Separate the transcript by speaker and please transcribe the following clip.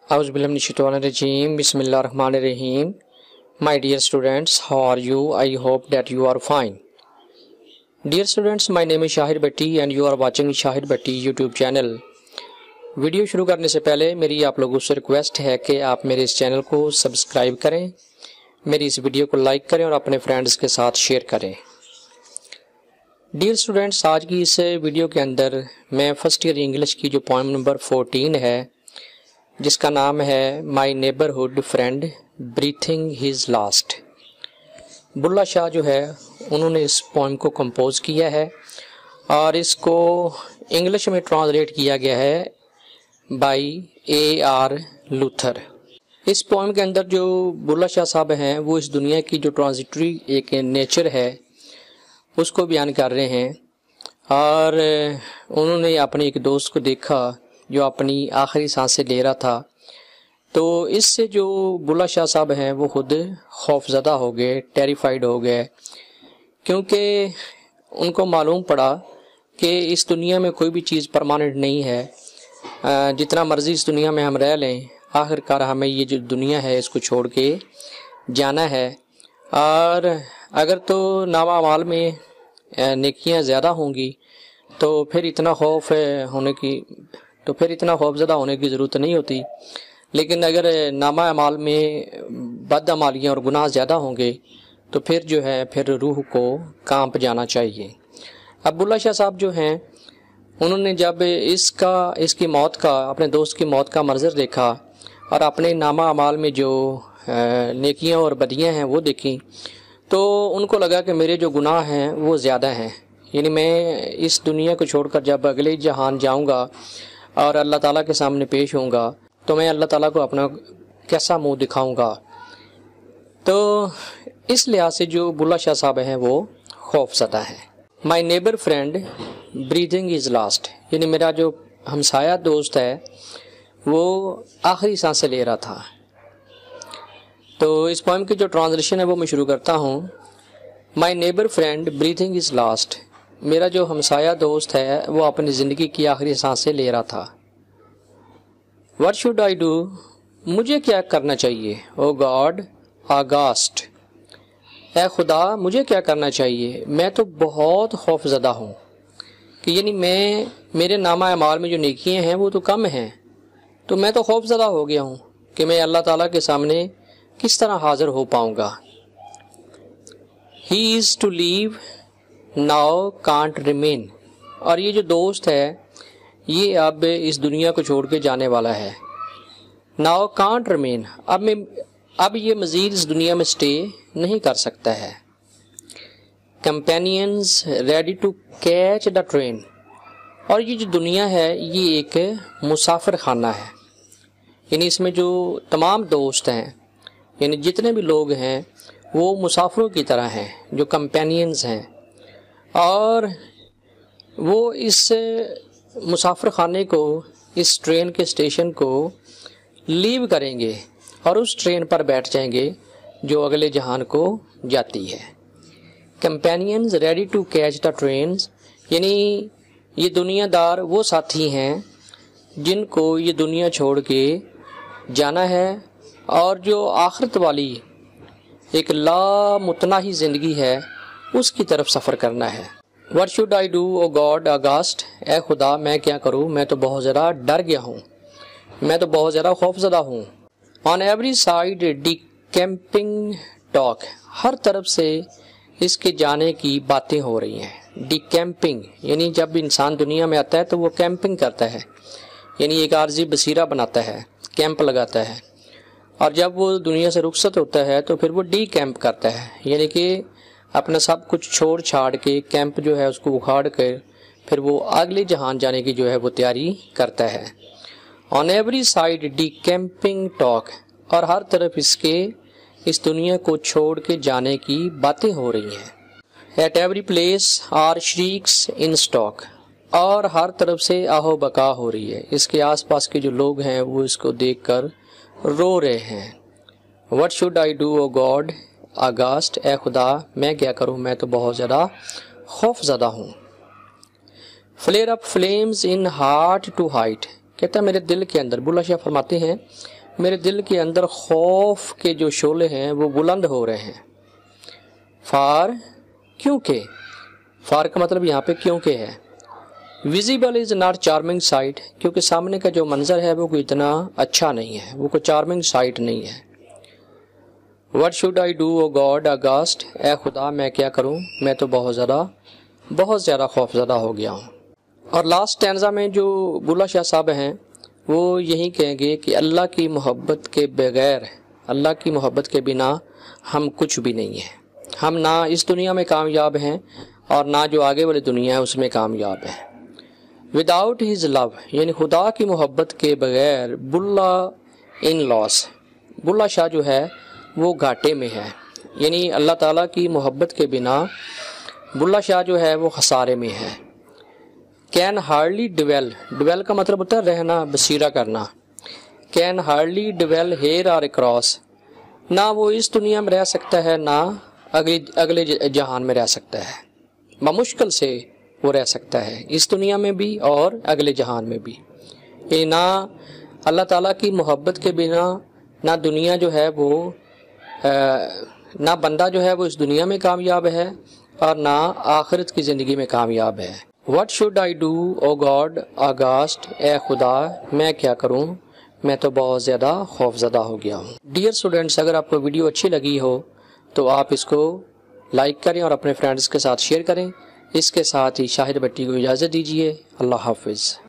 Speaker 1: Auzu billahi minash shaitanir rajim. Bismillahir rahmanir rahim. My dear students, how are you? I hope that you are fine. Dear students, my name is Shahid Bhatti and you are watching Shahid Bhatti YouTube channel. Video शुरू करने से पहले मेरी आप लोगों से request है कि आप मेरे इस चैनल को सब्सक्राइब करें, मेरी इस वीडियो को लाइक करें और अपने फ्रेंड्स के साथ शेयर करें। डियर स्टूडेंट्स, आज की इस वीडियो के अंदर मैं फर्स्ट ईयर इंग्लिश की जो पोएम नंबर 14 है, जिसका नाम है my neighbourhood friend breathing his last. Bulleh Shah जो है उन्होंने इस पोएम को कंपोज किया है और इसको इंग्लिश में ट्रांसलेट किया गया है बाई A.R. लूथर। इस पोएम के अंदर जो बुल्ला शाह साहब हैं वो इस दुनिया की जो ट्रांजिटरी एक नेचर है उसको बयान कर रहे हैं और उन्होंने अपने एक दोस्त को देखा जो अपनी आखिरी सांसें ले रहा था। तो इससे जो बुल्ला शाह साहब हैं वो खुद खौफज़दा हो गए, टेरिफाइड हो गए, क्योंकि उनको मालूम पड़ा कि इस दुनिया में कोई भी चीज़ परमानेंट नहीं है। जितना मर्ज़ी इस दुनिया में हम रह लें, आखिरकार हमें ये जो दुनिया है इसको छोड़ के जाना है। और अगर तो नामा अमाल में नेकियां ज़्यादा होंगी तो फिर इतना खौफज़दा होने की ज़रूरत नहीं होती, लेकिन अगर नामा अमाल में बद अमालियाँ और गुनाह ज़्यादा होंगे तो फिर जो है फिर रूह को कांप जाना चाहिए। अब बुल्ला शाह साहब जो हैं उन्होंने जब इसकी मौत का, अपने दोस्त की मौत का मंजर देखा और अपने नामा अमाल में जो नेकियां और बदियां हैं वो देखी, तो उनको लगा कि मेरे जो गुनाह हैं वो ज़्यादा हैं। यानी मैं इस दुनिया को छोड़कर जब अगले जहान जाऊंगा और अल्लाह ताला के सामने पेश होऊंगा तो मैं अल्लाह ताला को अपना कैसा मुंह दिखाऊंगा। तो इस लिहाज से जो बुल्ला शाह साहब हैं वो खौफज़दा है। My neighbour friend breathing is last, यानी मेरा जो हमसाया दोस्त है वो आखिरी सांसें ले रहा था। तो इस पोएम की जो ट्रांसलेशन है वो मैं शुरू करता हूँ। My neighbour friend breathing is last, मेरा जो हमसाया दोस्त है वो अपनी ज़िंदगी की आखिरी सांसें ले रहा था। What should I do? मुझे क्या करना चाहिए? ओ गॉड आगास्ट, ए खुदा मुझे क्या करना चाहिए? मैं तो बहुत खौफज़दा हूँ कि यानी मेरे नामा अमाल में जो नेकियां हैं वो तो कम हैं, तो मैं तो खौफज़दा हो गया हूँ कि मैं अल्लाह ताला के सामने किस तरह हाज़िर हो पाऊँगा। He is to leave now can't remain, और ये जो दोस्त है ये अब इस दुनिया को छोड़ के जाने वाला है। नाउ कांट रिमेन, अब ये मज़ीद इस दुनिया में स्टे नहीं कर सकता है। Companions ready to catch the train, और ये जो दुनिया है ये एक मुसाफिर खाना है। यानी इसमें जो तमाम दोस्त हैं, यानी जितने भी लोग हैं वो मुसाफिरों की तरह हैं, जो कंपेनियंस हैं, और वो इस मुसाफिर खाने को, इस ट्रेन के स्टेशन को लीव करेंगे और उस ट्रेन पर बैठ जाएंगे जो अगले जहान को जाती है। Companions ready to catch the trains, यानी ये दुनियादार वो साथी हैं जिनको ये दुनिया छोड़ के जाना है और जो आखिरत वाली एक लामुतनाही ज़िंदगी है उसकी तरफ सफ़र करना है। What should I do, O God aghast? ए खुदा मैं क्या करूँ, मैं तो बहुत ज़्यादा डर गया हूँ, मैं तो बहुत ज़्यादा खौफज़दा हूँ। On every side decamping talk, हर तरफ से इसके जाने की बातें हो रही हैं। डिकैम्पिंग यानी जब इंसान दुनिया में आता है तो वो कैंपिंग करता है, यानी एक आर्जी बसीरा बनाता है, कैंप लगाता है, और जब वो दुनिया से रुखसत होता है तो फिर वो डी कैंप करता है, यानी कि अपना सब कुछ छोड़ छाड़ के कैंप जो है उसको उखाड़ कर फिर वो अगले जहान जाने की जो है वो तैयारी करता है। On every side decamping talk, और हर तरफ इसके इस दुनिया को छोड़ के जाने की बातें हो रही हैं। At every place are shrieks in stock, और हर तरफ से आहो बका हो रही है। इसके आसपास के जो लोग हैं वो इसको देखकर रो रहे हैं। What should I do O God aghast, ए खुदा मैं क्या करूं, मैं तो बहुत ज़्यादा खौफज़दा हूँ। Flare up flames in heart to height, कहता है मेरे दिल के अंदर, बुल्ला शाह फरमाते हैं میرے دل کے اندر خوف کے جو شعلے ہیں وہ بلند ہو رہے ہیں. فار کیونکہ، فار کا مطلب یہاں پہ کیونکہ ہے. Visible is not charming sight, کیونکہ سامنے کا جو منظر ہے وہ کوئی اتنا اچھا نہیں ہے، وہ کوئی چارمنگ سائٹ نہیں ہے. What should I do O God aghast, اے خدا میں کیا کروں، میں تو بہت زیادہ خوف زدہ ہو گیا ہوں. اور لاسٹ ٹینزا میں جو بلّہ شاہ صاحب ہیں وہ یہی کہیں گے کہ اللہ کی محبت کے بغیر، اللہ کی محبت کے بنا ہم کچھ بھی نہیں ہیں. ہم نہ اس دنیا میں کامیاب ہیں اور نہ جو آگے والی دنیا ہے اس میں کامیاب ہیں. وداؤٹ ہز لو، یعنی خدا کی محبت کے بغیر بلّہ ان لاس، بلّہ شاہ جو ہے وہ گھاٹے میں ہے. یعنی اللہ تعالیٰ کی محبت کے بنا بلّہ شاہ جو ہے وہ خسارے میں ہے. کین ہارڈلی ڈویل کا مطلب ہوتا ہے رہنا، بسیرا کرنا. کین ہارڈلی ڈویل ہیئر اور اکراس، نہ وہ اس دنیا میں رہ سکتا ہے نہ اگلے جہان میں رہ سکتا ہے. بمشکل سے وہ رہ سکتا ہے اس دنیا میں بھی اور اگلے جہان میں بھی. نہ اللہ تعالیٰ کی محبت کے بنا نہ دنیا جو ہے وہ نہ بندہ جو ہے وہ اس دنیا میں کامیاب ہے اور نہ آخرت کی زندگی میں کامیاب ہے. What should I do O God aghast, اے خدا میں کیا کروں، میں تو بہت زیادہ خوف زدہ ہو گیا ہوں. ڈیئر اسٹوڈینٹس، اگر آپ کو ویڈیو اچھی لگی ہو تو آپ اس کو لائک کریں اور اپنے فرینڈز کے ساتھ شیئر کریں. اس کے ساتھ ہی شاہد بٹی کو اجازت دیجیے. اللہ حافظ.